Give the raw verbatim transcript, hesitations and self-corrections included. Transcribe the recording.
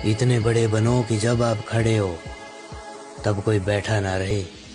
इतने बड़े बनो कि जब आप खड़े हो तब कोई बैठा ना रहे।